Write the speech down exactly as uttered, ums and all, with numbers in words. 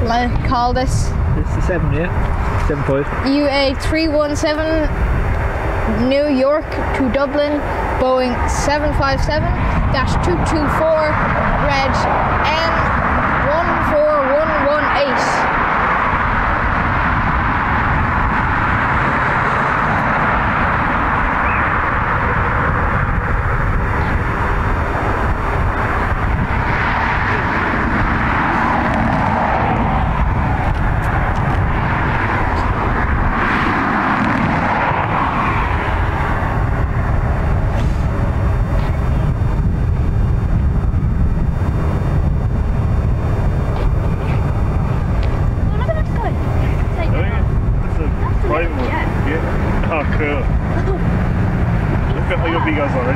Like, call this? It's the seven, yeah? seven five. U A three one seven, New York to Dublin, Boeing seven five seven two two four, reg N one four one one eight. Oh, cool. Look at all your big guys on